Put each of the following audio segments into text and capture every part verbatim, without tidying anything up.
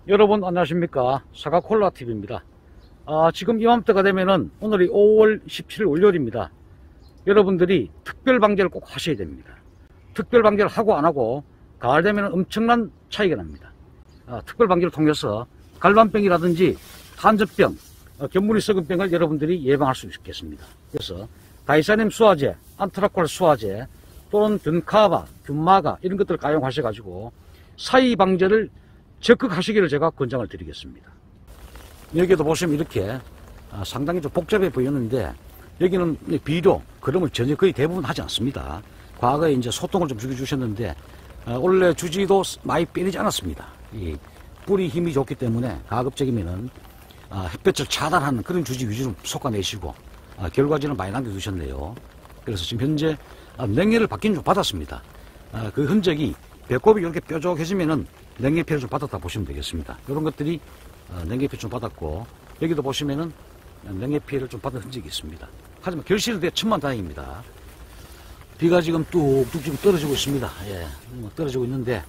여러분 안녕하십니까, 사과콜라티비입니다. 아, 지금 이맘때가 되면은 오늘이 오월 십칠일 월요일입니다. 여러분들이 특별방제를 꼭 하셔야 됩니다. 특별방제를 하고 안하고 가을 되면 엄청난 차이가 납니다. 아, 특별방제를 통해서 갈반병이라든지 한젖병, 어, 견물이 썩은 병을 여러분들이 예방할 수 있겠습니다. 그래서 다이사님 수화제, 안트라콜 수화제 또는 균카바, 균마가 이런 것들을 가용하셔 가지고 사이 방제를 적극 하시기를 제가 권장을 드리겠습니다. 여기에도 보시면 이렇게 아, 상당히 좀 복잡해 보이는데, 여기는 비료, 그름을 전혀 거의 대부분 하지 않습니다. 과거에 이제 소통을 좀 주셨는데 아, 원래 주지도 많이 빼내지 않았습니다. 이 뿌리 힘이 좋기 때문에 가급적이면은 아, 햇볕을 차단하는 그런 주지 위주로 솎아내시고 아, 결과지는 많이 남겨두셨네요. 그래서 지금 현재 아, 냉해를 받긴 좀 받았습니다. 아, 그 흔적이 배꼽이 이렇게 뾰족해지면은 냉해 피해를 좀 받았다 보시면 되겠습니다. 이런 것들이 어, 냉해 피해 좀 받았고, 여기도 보시면은 냉해 피해를 좀 받은 흔적이 있습니다. 하지만 결실은 되 천만다행입니다. 비가 지금 뚝뚝 지금 떨어지고 있습니다. 예, 뭐 떨어지고 있는데,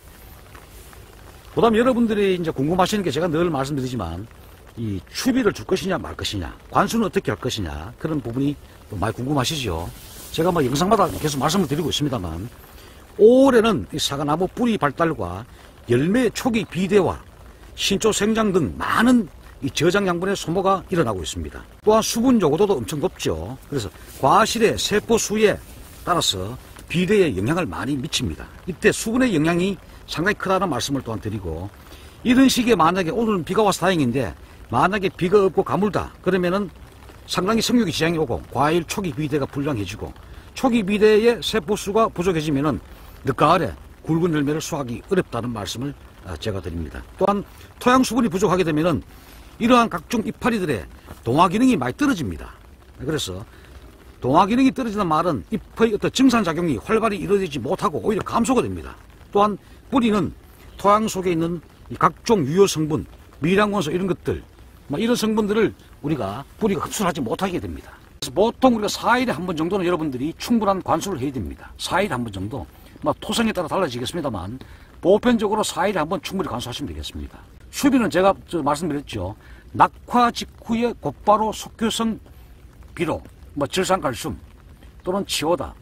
그다음 여러분들이 이제 궁금하시는 게, 제가 늘 말씀드리지만 이 추비를 줄 것이냐 말 것이냐, 관수는 어떻게 할 것이냐, 그런 부분이 많이 궁금하시죠. 제가 뭐 영상마다 계속 말씀을 드리고 있습니다만, 올해는 이 사과나무 뿌리 발달과 열매 초기 비대와 신초 생장 등 많은 이 저장 양분의 소모가 일어나고 있습니다. 또한 수분 요구도도 엄청 높죠. 그래서 과실의 세포 수에 따라서 비대에 영향을 많이 미칩니다. 이때 수분의 영향이 상당히 크다는 말씀을 또한 드리고, 이런 시기에 만약에 오늘은 비가 와서 다행인데, 만약에 비가 없고 가물다 그러면은 상당히 성육이 지장이 오고 과일 초기 비대가 불량해지고, 초기 비대의 세포 수가 부족해지면은 늦가을에 굵은 열매를 수확하기 어렵다는 말씀을 제가 드립니다. 또한 토양 수분이 부족하게 되면은 이러한 각종 이파리들의 동화 기능이 많이 떨어집니다. 그래서 동화 기능이 떨어지는 말은 잎의 어떤 증산작용이 활발히 이루어지지 못하고 오히려 감소가 됩니다. 또한 뿌리는 토양 속에 있는 각종 유효 성분, 미량원소 이런 것들, 이런 성분들을 우리가 뿌리가 흡수하지 못하게 됩니다. 그래서 보통 우리가 사 일에 한 번 정도는 여러분들이 충분한 관수를 해야 됩니다. 사 일에 한 번 정도. 뭐 토성에 따라 달라지겠습니다만 보편적으로 사 일에 한 번 충분히 관수하시면 되겠습니다. 수비는 제가 말씀드렸죠. 낙화 직후에 곧바로 속효성 비료, 뭐 질산칼슘 또는 치오다,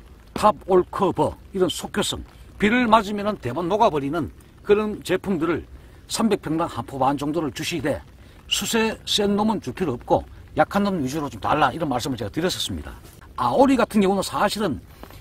탑올커버 이런 속효성 비를 맞으면 대만 녹아버리는 그런 제품들을 삼백 평당 한 포 반 정도를 주시되, 수세 센 놈은 줄 필요 없고 약한 놈 위주로 좀 달라, 이런 말씀을 제가 드렸었습니다. 아오리 같은 경우는 사실은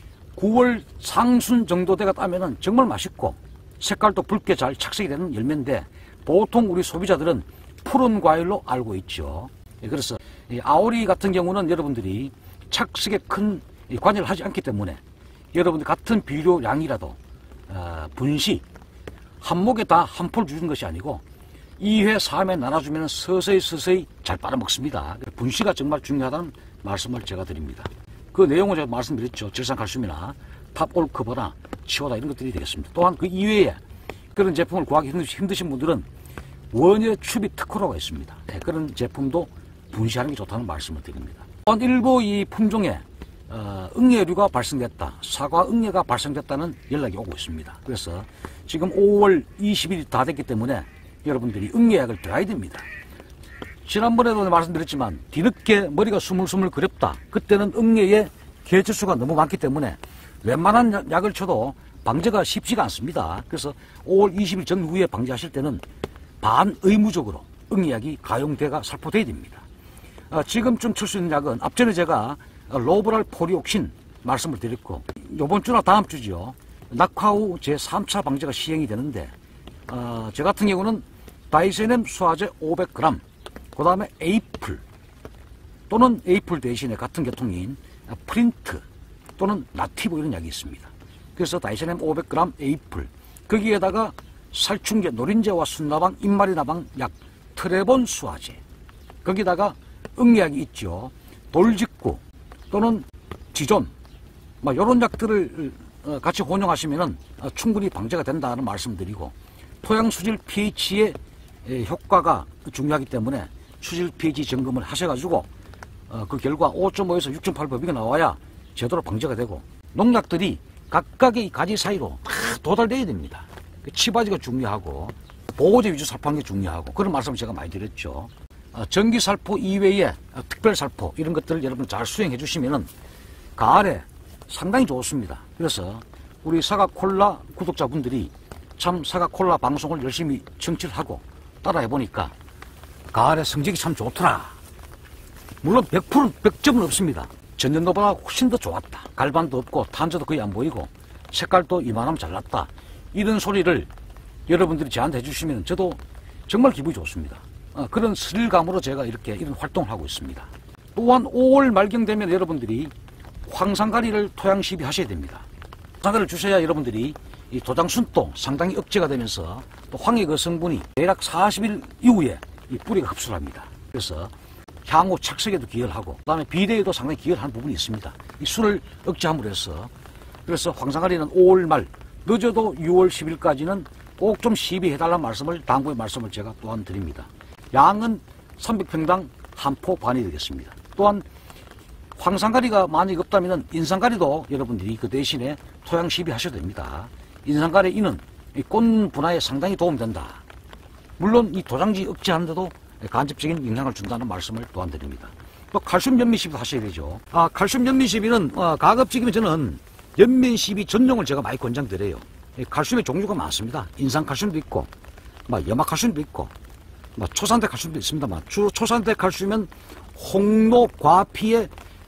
구월 상순 정도 돼가 따면은 정말 맛있고 색깔도 붉게 잘 착색이 되는 열매인데, 보통 우리 소비자들은 푸른 과일로 알고 있죠. 그래서 이 아오리 같은 경우는 여러분들이 착색에 큰 관여를 하지 않기 때문에, 여러분들 같은 비료량이라도 어, 분시 한 목에 다 한 포를 주는 것이 아니고 이 회, 삼 회 나눠주면 서서히 서서히 잘 빨아먹습니다. 분시가 정말 중요하다는 말씀을 제가 드립니다. 그 내용을 제가 말씀드렸죠. 질산칼슘이나 탑올커버나 치오다 이런 것들이 되겠습니다. 또한 그 이외에 그런 제품을 구하기 힘드신 분들은 원예 추비 특허로가 있습니다. 네, 그런 제품도 분시하는 게 좋다는 말씀을 드립니다. 또한 일부 이 품종에 어, 응애류가 발생됐다, 사과 응애가 발생됐다는 연락이 오고 있습니다. 그래서 지금 오월 이십일이 다 됐기 때문에 여러분들이 응애약을 들어야 됩니다. 지난번에도 말씀드렸지만 뒤늦게 머리가 스물스물 그렵다, 그때는 응애의 개체수가 너무 많기 때문에 웬만한 약을 쳐도 방제가 쉽지가 않습니다. 그래서 오월 이십일 전후에 방제하실 때는 반의무적으로 응애약이 가용돼가 살포돼야 됩니다. 아, 지금쯤 칠 수 있는 약은 앞전에 제가 로브랄 포리옥신 말씀을 드렸고, 이번 주나 다음 주죠, 낙화 후 제삼 차 방제가 시행이 되는데, 어, 저 같은 경우는 다이세넴 수화제 오백 그램, 그 다음에 에이플 또는 에이플 대신에 같은 계통인 프린트 또는 나티브 이런 약이 있습니다. 그래서 다이세넴 오백 그램 에이플, 거기에다가 살충제 노린제와 순나방, 입마리나방 약 트레본 수화제, 거기다가 응약이 있죠. 돌직구 또는 지존, 막 이런 약들을 같이 혼용하시면 충분히 방제가 된다는 말씀드리고, 토양 수질 pH의 효과가 중요하기 때문에 수질 pH 점검을 하셔가지고 그 결과 오 점 오에서 육 점 팔 법이가 나와야 제대로 방제가 되고, 농약들이 각각의 가지 사이로 다 도달돼야 됩니다. 치바지가 중요하고, 보호제 위주 살포하는 게 중요하고 그런 말씀을 제가 많이 드렸죠. 어, 정기 살포 이외에 어, 특별 살포 이런 것들을 여러분 잘 수행해 주시면은 가을에 상당히 좋습니다. 그래서 우리 사과콜라 구독자분들이 참 사과콜라 방송을 열심히 청취를 하고 따라해 보니까 가을에 성적이 참 좋더라. 물론 백 퍼센트 백 점은 없습니다. 전년도보다 훨씬 더 좋았다. 갈반도 없고 탄저도 거의 안 보이고 색깔도 이만하면 잘났다. 이런 소리를 여러분들이 저한테 해주시면 저도 정말 기분이 좋습니다. 어, 그런 스릴감으로 제가 이렇게 이런 활동을 하고 있습니다. 또한 오월 말경 되면 여러분들이 황산가리를 토양 시비하셔야 됩니다. 황산가리를 주셔야 여러분들이 이 도장순도 상당히 억제가 되면서 또 황의 그 성분이 대략 사십 일 이후에 이 뿌리가 흡수를 합니다. 그래서 향후 착색에도 기여를 하고 그 다음에 비대에도 상당히 기여를 하는 부분이 있습니다. 이 술을 억제함으로 해서 그래서 황산가리는 오월 말 늦어도 유월 십일까지는 꼭 좀 시비해달라는 말씀을 당부의 말씀을 제가 또한 드립니다. 양은 삼백 평당 한 포 반이 되겠습니다. 또한 황산가리가 만약 없다면 인산가리도 여러분들이 그 대신에 토양 시비하셔도 됩니다. 인산가리 이는 꽃 분화에 상당히 도움된다. 물론 이 도장지 억제하는데도 간접적인 영향을 준다는 말씀을 또한 드립니다. 또 칼슘 연민시비도 하셔야 되죠. 아, 칼슘 연민시비는 어, 가급적이면 저는 연민시비 전용을 제가 많이 권장드려요. 칼슘의 종류가 많습니다. 인산칼슘도 있고 막 염화칼슘도 있고 막 초산대 칼슘도 있습니다만 주로 초산대 칼슘은 홍로 과피의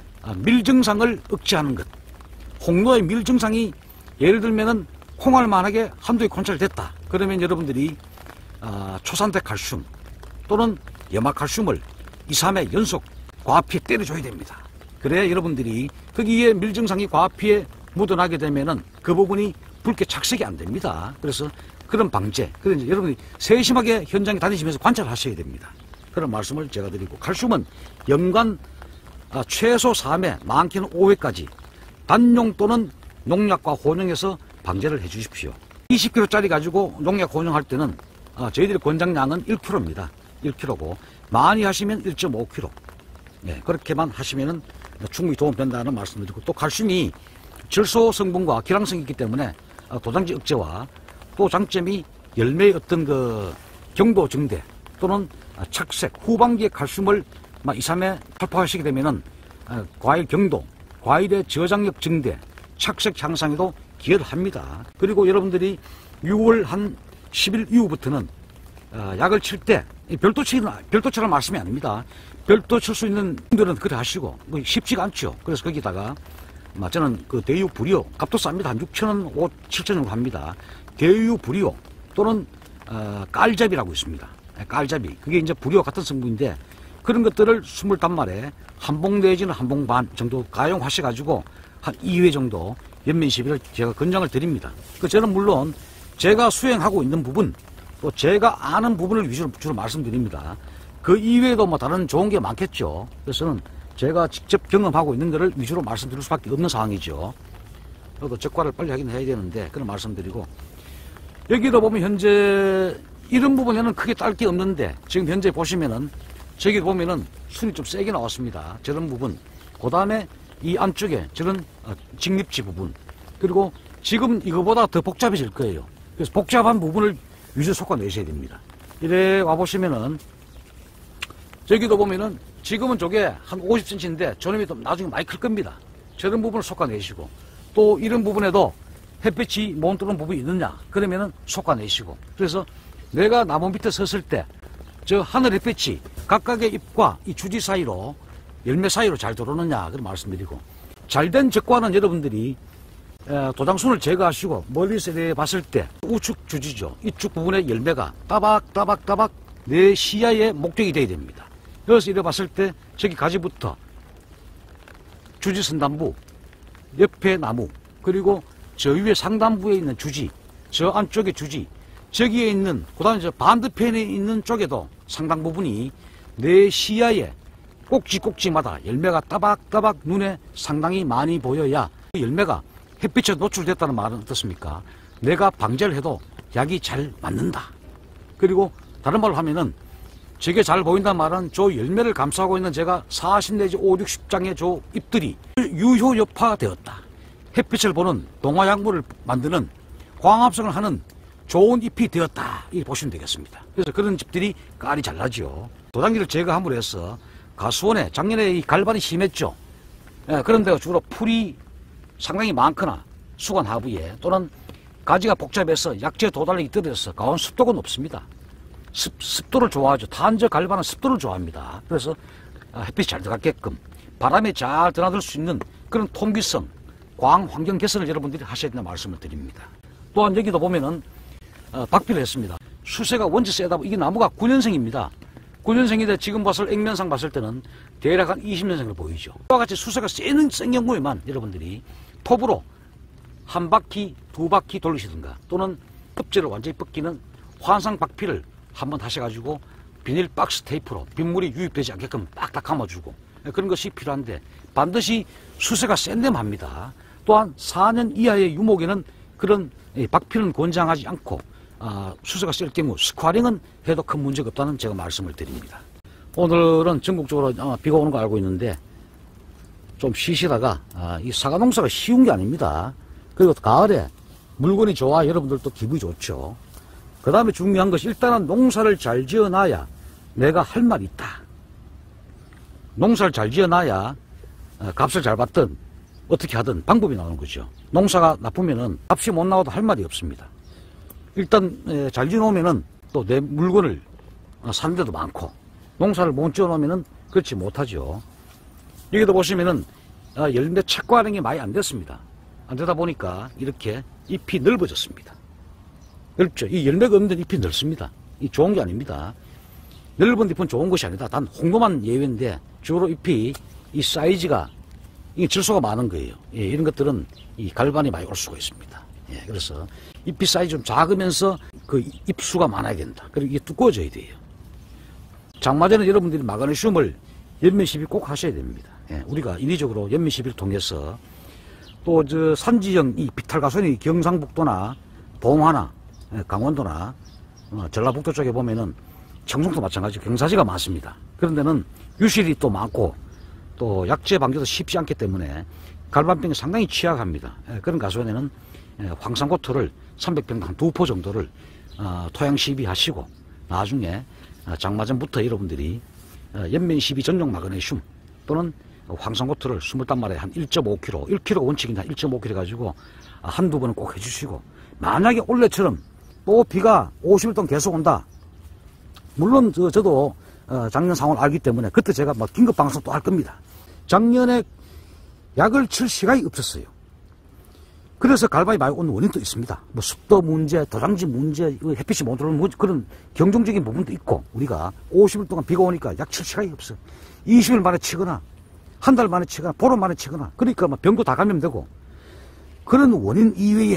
밀증상을 억제하는 것. 홍로의 밀증상이 예를 들면은 콩알만하게 한두 개 관찰됐다. 그러면 여러분들이 어, 초산대 칼슘 또는 염화칼슘을 이, 삼 회 연속 과피에 때려줘야 됩니다. 그래야 여러분들이 거기에 밀증상이 과피에 묻어나게 되면은 그 부분이 붉게 착색이 안 됩니다. 그래서 그런 방제, 그래서 이제 여러분이 세심하게 현장에 다니시면서 관찰하셔야 됩니다. 그런 말씀을 제가 드리고, 칼슘은 연간 아, 최소 삼 회, 많게는 오 회까지 단용 또는 농약과 혼용해서 방제를 해 주십시오. 이십 킬로그램짜리 가지고 농약 혼용할 때는 아, 저희들의 권장량은 일 킬로그램입니다. 일 킬로그램고 많이 하시면 일 점 오 킬로그램. 네, 그렇게만 하시면은 충분히 도움된다는 말씀드리고, 또 칼슘이 질소 성분과 기량성이 있기 때문에 도장지 억제와 또 장점이 열매의 어떤 그 경도 증대 또는 착색, 후반기에 칼슘을 이, 삼 회 살포하시게 되면은 과일 경도, 과일의 저장력 증대, 착색 향상에도 기여를 합니다. 그리고 여러분들이 유월 한 십 일 이후부터는 약을 칠 때 별도 치는 별도 치라는 말씀이 아닙니다. 별도 칠 수 있는 분들은 그래 하시고 뭐 쉽지가 않죠. 그래서 거기다가 저는 그 대유 불이오 값도 쌉니다. 한 육천 원, 오, 칠천 원 정도 합니다. 대유 불이오 또는 어, 깔잡이라고 있습니다. 깔잡이 그게 이제 불이오 같은 성분인데 그런 것들을 이십오 단말에 한 봉 내지는 한 봉 반 정도 가용하셔가지고 한 이 회 정도 연민시비를 제가 권장을 드립니다. 그 저는 물론 제가 수행하고 있는 부분 또 제가 아는 부분을 위주로 주로 말씀드립니다. 그 이외에도 뭐 다른 좋은 게 많겠죠. 그래서는 제가 직접 경험하고 있는 것을 위주로 말씀드릴 수밖에 없는 상황이죠. 저도 적과를 빨리 하긴 해야 되는데 그런 말씀드리고, 여기도 보면 현재 이런 부분에는 크게 딸 게 없는데 지금 현재 보시면은 저기 보면은 순이 좀 세게 나왔습니다. 저런 부분, 그 다음에 이 안쪽에 저런 직립지 부분, 그리고 지금 이거보다 더 복잡해질 거예요. 그래서 복잡한 부분을 위주로 솎아내셔야 됩니다. 이래 와보시면은 저기도 보면은 지금은 저게 한 오십 센티미터인데 저놈이 또 나중에 많이 클 겁니다. 저런 부분을 솎아내시고, 또 이런 부분에도 햇빛이 못 들어오는 부분이 있느냐 그러면은 솎아내시고, 그래서 내가 나무 밑에 섰을 때 저 하늘 햇빛이 각각의 잎과 이 주지 사이로 열매 사이로 잘 들어오느냐 그런 말씀드리고, 잘된 적과는 여러분들이 도장순을 제거하시고 멀리서 봤을 때 우측 주지죠. 이쪽 부분의 열매가 따박따박따박 내 시야의 목적이 되어야 됩니다. 여기서 이래 봤을 때 저기 가지부터 주지 선단부, 옆에 나무, 그리고 저 위에 상단부에 있는 주지, 저 안쪽에 주지, 저기에 있는, 그 다음에 저 반대편에 있는 쪽에도 상당 부분이 내 시야에 꼭지꼭지마다 열매가 따박따박 눈에 상당히 많이 보여야 그 열매가 햇빛에 노출됐다는 말은 어떻습니까? 내가 방제를 해도 약이 잘 맞는다. 그리고 다른 말로 하면은 저게 잘 보인다는 말은 저 열매를 감싸고 있는 제가 사십 내지 오십, 육십 장의 저 잎들이 유효엽화되었다. 햇빛을 보는 동화약물을 만드는 광합성을 하는 좋은 잎이 되었다 이렇게 보시면 되겠습니다. 그래서 그런 집들이 깔이 잘 나죠. 도장지를 제거함으로 해서 가수원에 작년에 이 갈반이 심했죠. 예, 그런 데가 주로 풀이 상당히 많거나 수관 하부에 또는 가지가 복잡해서 약재 도달력이 떨어져서 가온 습도가 높습니다. 습, 습도를 좋아하죠. 탄저 갈반은 습도를 좋아합니다. 그래서 햇빛이 잘 들어가게끔 바람에 잘 드나들 수 있는 그런 통기성, 광 환경 개선을 여러분들이 하셔야 된다는 말씀을 드립니다. 또한 여기도 보면은 어, 박피를 했습니다. 수세가 원체 세다. 이게 나무가 구 년생입니다. 구 년생인데 지금 봤을 액면상 봤을 때는 대략 한 이십 년생으로 보이죠. 이와 같이 수세가 세는 센 경우에만 여러분들이 톱으로 한 바퀴, 두 바퀴 돌리시든가 또는 껍질을 완전히 벗기는 환상 박피를 한번 하셔가지고 비닐 박스 테이프로 빗물이 유입되지 않게끔 딱딱 감아주고 그런 것이 필요한데 반드시 수세가 센 데만 합니다. 또한 사 년 이하의 유목에는 그런 박피는 권장하지 않고 아, 수세가 셀 경우 스쿼링은 해도 큰 문제가 없다는 제가 말씀을 드립니다. 오늘은 전국적으로 아, 비가 오는 거 알고 있는데 좀 쉬시다가 아, 이 사과 농사가 쉬운 게 아닙니다. 그리고 가을에 물건이 좋아 여러분들도 기분이 좋죠. 그 다음에 중요한 것이 일단은 농사를 잘 지어놔야 내가 할 말이 있다. 농사를 잘 지어놔야 어, 값을 잘 받든 어떻게 하든 방법이 나오는 거죠. 농사가 나쁘면은 값이 못 나와도 할 말이 없습니다. 일단 에, 잘 지어놓으면은 또 내 물건을 어, 사는 데도 많고 농사를 못 지어놓으면은 그렇지 못하죠. 여기도 보시면은 어, 열매 착과하는 게 많이 안 됐습니다. 안 되다 보니까 이렇게 잎이 넓어졌습니다. 넓죠. 이 열매가 없는 잎이 넓습니다. 이 좋은 게 아닙니다. 넓은 잎은 좋은 것이 아니다. 단 홍도만 예외인데 주로 잎이 이 사이즈가 이게 질소가 많은 거예요. 예, 이런 것들은 이 갈반이 많이 올 수가 있습니다. 예, 그래서 잎이 사이즈 좀 작으면서 그 잎수가 많아야 된다. 그리고 이게 두꺼워져야 돼요. 장마전에 여러분들이 마그네슘을 연면 시비 꼭 하셔야 됩니다. 예, 우리가 인위적으로 연면 시비를 통해서 또 저 산지형 이 비탈가선이 경상북도나 봉화나 강원도나 어, 전라북도 쪽에 보면은 청송도 마찬가지 경사지가 많습니다. 그런 데는 유실이 또 많고 또 약재 방제도 쉽지 않기 때문에 갈반병이 상당히 취약합니다. 예, 그런 가수원에는 예, 황산고토를 삼백 평당 한 두 포 정도를 어, 토양 시비하시고 나중에 어, 장마전부터 여러분들이 어, 연면 시비 전용 마그네슘 또는 황산고토를 이십 단말에 한 일 점 오 킬로그램, 일 킬로그램 원칙인데 일 점 오 킬로그램 해가지고 한두 번은 꼭 해주시고 만약에 올해처럼 또 비가 오십 일 동안 계속 온다. 물론 저, 저도 어, 작년 상황을 알기 때문에 그때 제가 막 긴급 방송 또 할 겁니다. 작년에 약을 칠 시간이 없었어요. 그래서 갈반이 많이 오는 원인도 있습니다. 뭐 습도 문제, 도장지 문제, 햇빛이 못 들어오는 그런 경종적인 부분도 있고 우리가 오십 일 동안 비가 오니까 약 칠 시간이 없어. 이십 일 만에 치거나 한 달 만에 치거나 보름 만에 치거나 그러니까 막 병도 다 감염되고 그런 원인 이외에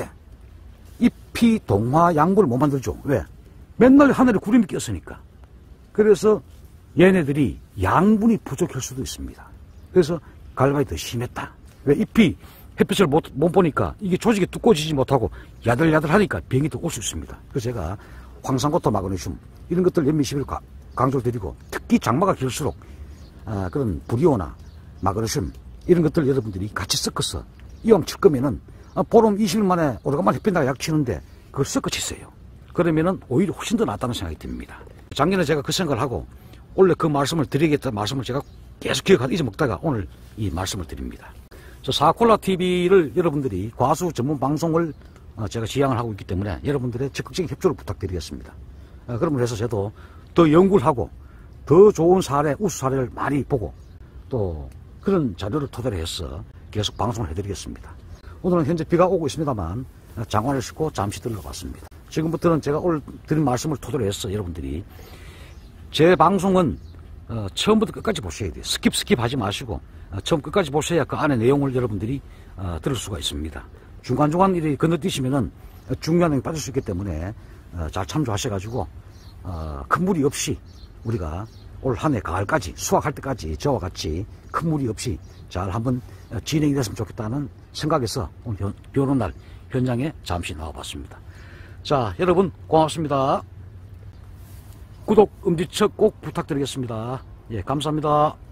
잎이 동화 양분을 못 만들죠. 왜? 맨날 하늘에 구름이 꼈으니까. 그래서 얘네들이 양분이 부족할 수도 있습니다. 그래서 갈반이 더 심했다. 왜? 잎이 햇빛을 못, 못 보니까 이게 조직이 두꺼워지지 못하고 야들야들 하니까 병이 더 올 수 있습니다. 그래서 제가 황산고토 마그네슘 이런 것들 연면 시비를 강조를 드리고 특히 장마가 길수록 아, 그런 브리오나 마그네슘 이런 것들 여러분들이 같이 섞어서 이왕 칠 거면은 아, 보름 이십 일 만에 오래간만에 햇빛 나가 약 치는데 그걸 섞어 치세요. 그러면은 오히려 훨씬 더 낫다는 생각이 듭니다. 작년에 제가 그 생각을 하고 원래 그 말씀을 드리겠다는 말씀을 제가 계속 기억하다 잊어먹다가 오늘 이 말씀을 드립니다. 저 사콜라티비를 여러분들이 과수 전문 방송을 제가 지향을 하고 있기 때문에 여러분들의 적극적인 협조를 부탁드리겠습니다. 그러면 해서 저도 더 연구를 하고 더 좋은 사례, 우수 사례를 많이 보고 또 그런 자료를 토대로 해서 계속 방송을 해드리겠습니다. 오늘은 현재 비가 오고 있습니다만 장관을 싣고 잠시 들러봤습니다. 지금부터는 제가 오늘 드린 말씀을 토대로 해서 여러분들이 제 방송은 어, 처음부터 끝까지 보셔야 돼요. 스킵 스킵 하지 마시고 어, 처음 끝까지 보셔야 그 안에 내용을 여러분들이 어, 들을 수가 있습니다. 중간중간 일이 건너뛰시면은 중요한 내용이 빠질 수 있기 때문에 어, 잘 참조하셔가지고 어, 큰 무리 없이 우리가 올 한 해 가을까지 수확할 때까지 저와 같이 큰 무리 없이 잘 한번 진행이 됐으면 좋겠다는 생각에서 오늘 비 오는 날 현장에 잠시 나와봤습니다. 자, 여러분 고맙습니다. 구독, 엄지척 꼭 부탁드리겠습니다. 예, 감사합니다.